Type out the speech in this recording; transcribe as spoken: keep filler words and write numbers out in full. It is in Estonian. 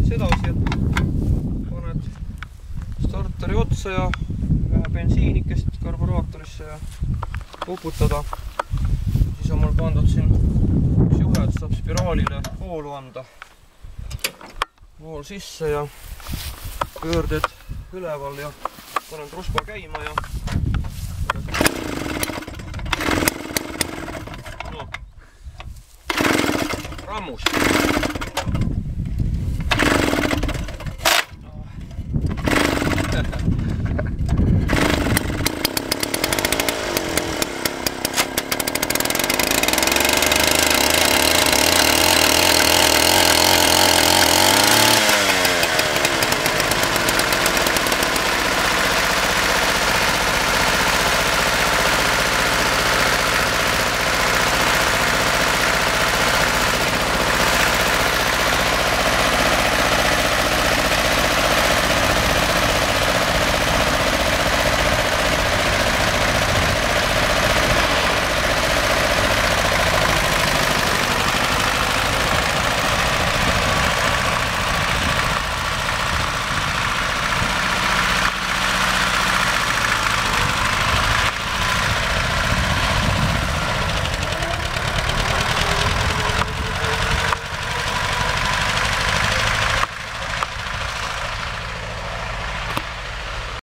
edasi, et paned starteri otsa ja vähe bensiinikest karburaatorisse ja uputada. Siis on mul pandud siin üks juhe, et saab spiraalile voolu anda. Vool sisse ja pöörded üleval ja panen truspa käima ja no, rammus.